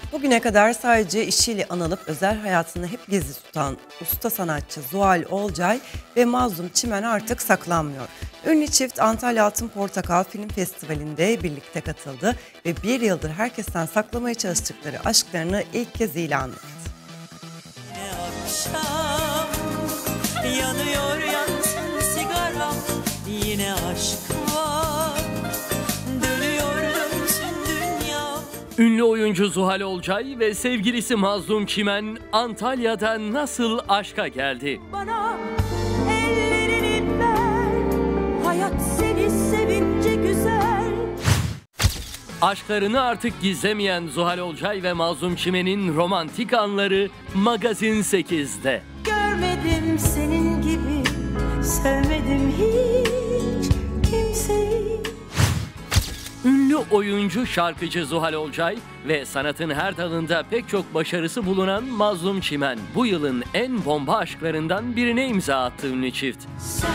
Bugüne kadar sadece işiyle anılıp özel hayatını hep gizli tutan usta sanatçı Zuhal Olcay ve Mazlum Çimen artık saklanmıyor. Ünlü çift Antalya Altın Portakal Film Festivali'nde birlikte katıldı ve bir yıldır herkesten saklamaya çalıştıkları aşklarını ilk kez ilan etti. Akşam yanıyor yansın sigaram, yine aşk var, dönüyor dönsün dünya. Ünlü oyuncu Zuhal Olcay ve sevgilisi Mazlum Çimen Antalya'da nasıl aşka geldi? Bana ellerini ver, hayat seni sevince güzel. Aşklarını artık gizlemeyen Zuhal Olcay ve Mazlum Çimen'in romantik anları Magazin 8'de. Görmedim senin gibi, sevmedim hiç kimseyi. Ünlü oyuncu, şarkıcı Zuhal Olcay ve sanatın her dalında pek çok başarısı bulunan Mazlum Çimen bu yılın en bomba aşklarından birine imza attı ünlü çift. Sen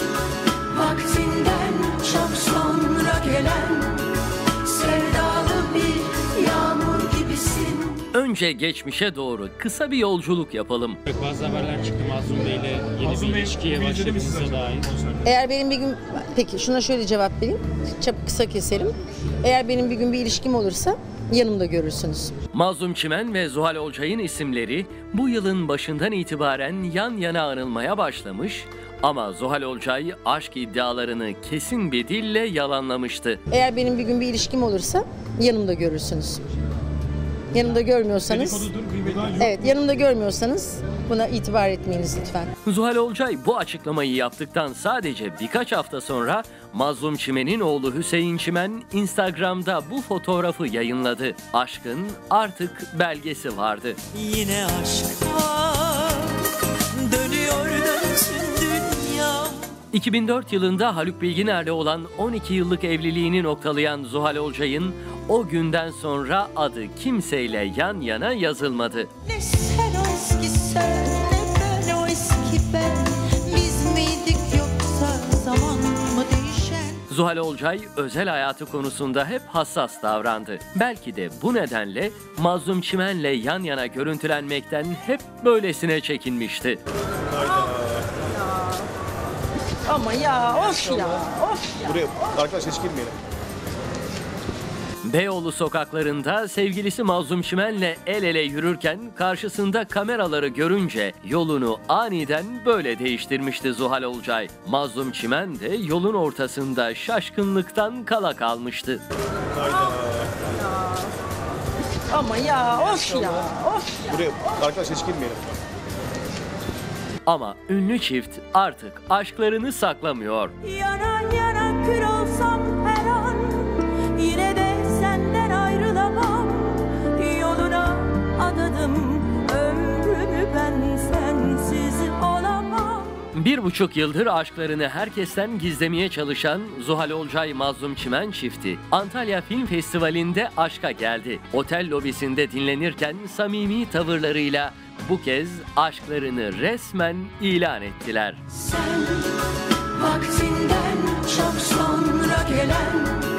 vaktinden çok sonra gelen sevdalı bir yağmur gibisin. Önce geçmişe doğru kısa bir yolculuk yapalım. Bazı haberler çıktı Mazlum Bey ile yeni bir ilişkiye başladığınıza dair. Eğer benim bir gün, peki şuna şöyle cevap vereyim, çabuk kısa keselim. Eğer benim bir gün bir ilişkim olursa yanımda görürsünüz. Mazlum Çimen ve Zuhal Olcay'ın isimleri bu yılın başından itibaren yan yana anılmaya başlamış ama Zuhal Olcay aşk iddialarını kesin bir dille yalanlamıştı. Eğer benim bir gün bir ilişkim olursa yanımda görürsünüz. Yanımda görmüyorsanız, evet yanımda görmüyorsanız buna itibar etmeyiniz lütfen. Zuhal Olcay bu açıklamayı yaptıktan sadece birkaç hafta sonra Mazlum Çimen'in oğlu Hüseyin Çimen Instagram'da bu fotoğrafı yayınladı. Aşkın artık belgesi vardı. Yine aşk var, dönüyor dönsün dünya. 2004 yılında Haluk Bilginer'le olan 12 yıllık evliliğini noktalayan Zuhal Olcay'ın o günden sonra adı kimseyle yan yana yazılmadı. Ne sen o eski sen, ne ben o eski ben. Biz miydik yoksa zaman mı değişen? Zuhal Olcay özel hayatı konusunda hep hassas davrandı. Belki de bu nedenle Mazlum Çimen'le yan yana görüntülenmekten hep böylesine çekinmişti. Ama ya of ya, of ya. Buraya arkadaşlar hiç girmeyelim. Beyoğlu sokaklarında sevgilisi Mazlum Çimen'le el ele yürürken karşısında kameraları görünce yolunu aniden böyle değiştirmişti Zuhal Olcay. Mazlum Çimen de yolun ortasında şaşkınlıktan kala kalmıştı. Ama ya of ya, of ya. Buraya arkadaşlar hiç girmeyelim. Ama ünlü çift artık aşklarını saklamıyor. Yana yana kül olsam her an, yine de senden ayrılamam. Yoluna adadım ömrümü, ben sensiz olamam. 1,5 yıldır aşklarını herkesten gizlemeye çalışan Zuhal Olcay Mazlum Çimen çifti Antalya Film Festivali'nde aşka geldi. Otel lobisinde dinlenirken samimi tavırlarıyla bu kez aşklarını resmen ilan ettiler. Sen vaktinden çok sonra gelen